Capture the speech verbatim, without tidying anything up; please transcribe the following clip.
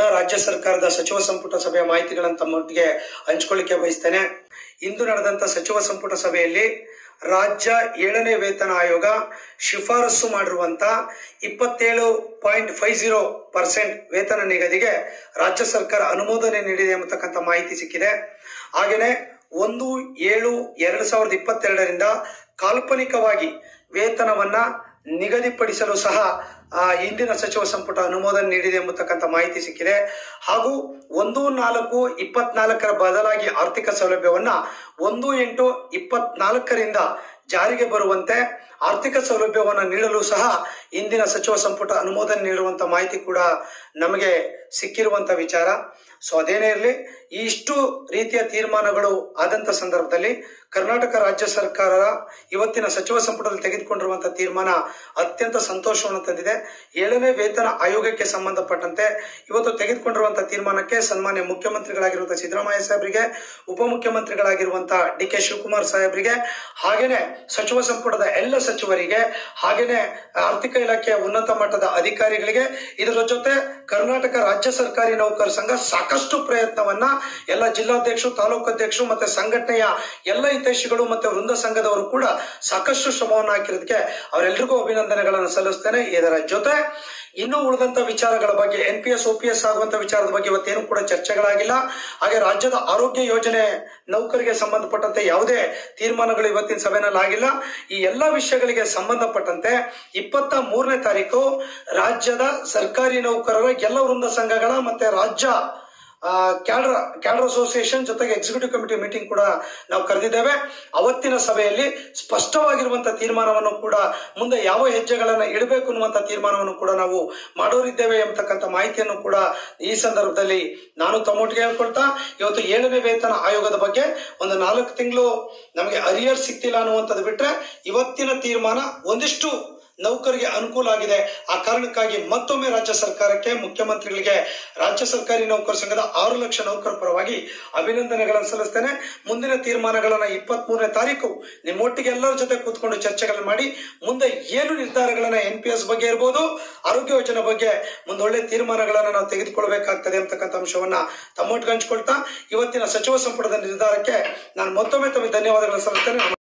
ರಾಜ್ಯ ಸರ್ಕಾರದ ಸಚಿವ ಸಂಪುಟ ಸಭೆಯ ಮಾಹಿತಿಗಳನ್ನು ತಮ್ಮೊಟ್ಟಿಗೆ ಹಂಚಿಕೊಳ್ಳಿಕ್ಕೆ ಬಯಸ್ತೇನೆ. ಇಂದು ನಡೆದಂತ ಸಚಿವ ಸಂಪುಟ ಸಭೆಯಲ್ಲಿ ರಾಜ್ಯ ಏಳನೇ ವೇತನ ಆಯೋಗ ಶಿಫಾರಸು ಮಾಡಿರುವಂತ ಇಪ್ಪತ್ತೇಳು ಪಾಯಿಂಟ್ ಫೈವ್ ಜೀರೋ ಪರ್ಸೆಂಟ್ ವೇತನ ನಿಗದಿಗೆ ರಾಜ್ಯ ಸರ್ಕಾರ ಅನುಮೋದನೆ ನೀಡಿದೆ ಎಂಬತಕ್ಕಂಥ ಮಾಹಿತಿ ಸಿಕ್ಕಿದೆ. ಹಾಗೇನೆ ಒಂದು ಏಳು ಎರಡ್ ಸಾವಿರದ ಇಪ್ಪತ್ತೆರಡರಿಂದ ಕಾಲ್ಪನಿಕವಾಗಿ ವೇತನವನ್ನ ನಿಗದಿಪಡಿಸಲು ಸಹ ಇಂದಿನ ಸಚಿವ ಸಂಪುಟ ಅನುಮೋದನೆ ನೀಡಿದೆ ಎಂಬತಕ್ಕಂಥ ಮಾಹಿತಿ ಸಿಕ್ಕಿದೆ. ಹಾಗೂ ಒಂದು ನಾಲ್ಕು ಇಪ್ಪತ್ನಾಲ್ಕರ ಬದಲಾಗಿ ಆರ್ಥಿಕ ಸೌಲಭ್ಯವನ್ನ ಒಂದು ಎಂಟು ಇಪ್ಪತ್ನಾಲ್ಕರಿಂದ ಜಾರಿಗೆ ಬರುವಂತೆ ಆರ್ಥಿಕ ಸೌಲಭ್ಯವನ್ನು ನೀಡಲು ಸಹ ಇಂದಿನ ಸಚಿವ ಸಂಪುಟ ಅನುಮೋದನೆ ನೀಡುವಂತ ಮಾಹಿತಿ ಕೂಡ ನಮಗೆ ಸಿಕ್ಕಿರುವಂತ ವಿಚಾರ. ಸೊ ಅದೇನೇ ಇರಲಿ, ಇಷ್ಟು ರೀತಿಯ ತೀರ್ಮಾನಗಳು ಆದಂತ ಸಂದರ್ಭದಲ್ಲಿ ಕರ್ನಾಟಕ ರಾಜ್ಯ ಸರ್ಕಾರ ಇವತ್ತಿನ ಸಚಿವ ಸಂಪುಟದಲ್ಲಿ ತೆಗೆದುಕೊಂಡಿರುವಂತಹ ತೀರ್ಮಾನ ಅತ್ಯಂತ ಸಂತೋಷವನ್ನು ತಂದಿದೆ. ಏಳನೇ ವೇತನ ಆಯೋಗಕ್ಕೆ ಸಂಬಂಧಪಟ್ಟಂತೆ ಇವತ್ತು ತೆಗೆದುಕೊಂಡಿರುವಂತಹ ತೀರ್ಮಾನಕ್ಕೆ ಸನ್ಮಾನ್ಯ ಮುಖ್ಯಮಂತ್ರಿಗಳಾಗಿರುವಂತಹ ಸಿದ್ದರಾಮಯ್ಯ ಸಾಹೇಬರಿಗೆ, ಉಪಮುಖ್ಯಮಂತ್ರಿಗಳಾಗಿರುವಂತಹ ಡಿ ಕೆ ಶಿವಕುಮಾರ್ ಸಾಹೇಬರಿಗೆ, ಹಾಗೇನೆ ಸಚಿವ ಸಂಪುಟದ ಎಲ್ಲ ಸಚಿವರಿಗೆ, ಹಾಗೇನೆ ಆರ್ಥಿಕ ಇಲಾಖೆಯ ಉನ್ನತ ಮಟ್ಟದ ಅಧಿಕಾರಿಗಳಿಗೆ, ಇದರ ಜೊತೆ ಕರ್ನಾಟಕ ರಾಜ್ಯ ಸರ್ಕಾರಿ ನೌಕರ ಸಂಘ ಸಾಕಷ್ಟು ಪ್ರಯತ್ನವನ್ನ ಎಲ್ಲ ಜಿಲ್ಲಾಧ್ಯಕ್ಷರು, ತಾಲೂಕು ಅಧ್ಯಕ್ಷರು ಮತ್ತೆ ಸಂಘಟನೆಯ ಎಲ್ಲ ಹಿತೈಷಿಗಳು ಮತ್ತೆ ವೃಂದ ಸಂಘದವರು ಕೂಡ ಸಾಕಷ್ಟು ಶ್ರಮವನ್ನು ಹಾಕಿರೋದಕ್ಕೆ ಅವರೆಲ್ಲರಿಗೂ ಅಭಿನಂದನೆಗಳನ್ನು ಸಲ್ಲಿಸ್ತೇನೆ. ಇದರ ಜೊತೆ ಇನ್ನು ಉಳಿದಂತ ವಿಚಾರಗಳ ಬಗ್ಗೆ, N P S, O P S ಆಗುವಂತ ವಿಚಾರದ ಬಗ್ಗೆ ಇವತ್ತೇನು ಕೂಡ ಚರ್ಚೆಗಳಾಗಿಲ್ಲ. ಹಾಗೆ ರಾಜ್ಯದ ಆರೋಗ್ಯ ಯೋಜನೆ ನೌಕರಿಗೆ ಸಂಬಂಧಪಟ್ಟಂತೆ ಯಾವುದೇ ತೀರ್ಮಾನಗಳು ಇವತ್ತಿನ ಸಭೆಯಲ್ಲಿ ಆಗಿಲ್ಲ. ಈ ಎಲ್ಲಾ ವಿಷಯಗಳಿಗೆ ಸಂಬಂಧಪಟ್ಟಂತೆ ಇಪ್ಪತ್ತ ಮೂರನೇ ತಾರೀಕು ರಾಜ್ಯದ ಸರ್ಕಾರಿ ನೌಕರರ ಎಲ್ಲ ವೃಂದ ಸಂಘಗಳ ಮತ್ತೆ ರಾಜ್ಯ ಕ್ಯಾಡರ್ ಕ್ಯಾಡರ್ ಅಸೋಸಿಯೇಷನ್ ಜೊತೆಗೆ ಎಕ್ಸಿಕ್ಯೂಟಿವ್ ಕಮಿಟಿ ಮೀಟಿಂಗ್ ಕೂಡ ನಾವು ಕರೆದಿದ್ದೇವೆ. ಅವತ್ತಿನ ಸಭೆಯಲ್ಲಿ ಸ್ಪಷ್ಟವಾಗಿರುವಂತಹ ತೀರ್ಮಾನವನ್ನು ಕೂಡ ಮುಂದೆ ಯಾವ ಹೆಜ್ಜೆಗಳನ್ನ ಇಡಬೇಕು ಅನ್ನುವಂತ ತೀರ್ಮಾನವನ್ನು ಕೂಡ ನಾವು ಮಾಡೋರಿದ್ದೇವೆ ಎಂಬತಕ್ಕಂಥ ಮಾಹಿತಿಯನ್ನು ಕೂಡ ಈ ಸಂದರ್ಭದಲ್ಲಿ ನಾನು ತಮ್ಮೊಟ್ಟಿಗೆ ಹೇಳ್ಕೊಳ್ತಾ, ಇವತ್ತು ಏಳನೇ ವೇತನ ಆಯೋಗದ ಬಗ್ಗೆ ಒಂದು ನಾಲ್ಕು ತಿಂಗಳು ನಮಗೆ ಅರಿಯರ್ ಸಿಕ್ತಿಲ್ಲ ಅನ್ನುವಂಥದ್ದು ಬಿಟ್ರೆ ಇವತ್ತಿನ ತೀರ್ಮಾನ ಒಂದಿಷ್ಟು ನೌಕರಿಗೆ ಅನುಕೂಲ ಆಗಿದೆ. ಆ ಕಾರಣಕ್ಕಾಗಿ ಮತ್ತೊಮ್ಮೆ ರಾಜ್ಯ ಸರ್ಕಾರಕ್ಕೆ, ಮುಖ್ಯಮಂತ್ರಿಗಳಿಗೆ, ರಾಜ್ಯ ಸರ್ಕಾರಿ ನೌಕರ ಸಂಘದ ಆರು ಲಕ್ಷ ನೌಕರ ಪರವಾಗಿ ಅಭಿನಂದನೆಗಳನ್ನು ಸಲ್ಲಿಸ್ತೇನೆ. ಮುಂದಿನ ತೀರ್ಮಾನಗಳನ್ನ ಇಪ್ಪತ್ತ್ ಮೂರನೇ ತಾರೀಕು ನಿಮ್ಮೊಟ್ಟಿಗೆ ಎಲ್ಲರ ಜೊತೆ ಕೂತ್ಕೊಂಡು ಚರ್ಚೆಗಳನ್ನು ಮಾಡಿ ಮುಂದೆ ಏನು ನಿರ್ಧಾರಗಳನ್ನ ಎನ್ ಪಿ ಎಸ್ ಬಗ್ಗೆ ಇರ್ಬೋದು, ಆರೋಗ್ಯ ಯೋಜನೆ ಬಗ್ಗೆ ಮುಂದೊಳ್ಳೆ ತೀರ್ಮಾನಗಳನ್ನ ನಾವು ತೆಗೆದುಕೊಳ್ಬೇಕಾಗ್ತದೆ ಅಂತಕ್ಕಂಥ ಅಂಶವನ್ನ ತಮ್ಮೊಟ್ಟಿಗೆ ಹಂಚಿಕೊಳ್ತಾ ಇವತ್ತಿನ ಸಚಿವ ಸಂಪುಟದ ನಿರ್ಧಾರಕ್ಕೆ ನಾನು ಮತ್ತೊಮ್ಮೆ ತಮಗೆ ಧನ್ಯವಾದಗಳನ್ನು ಸಲ್ಲಿಸ್ತೇನೆ.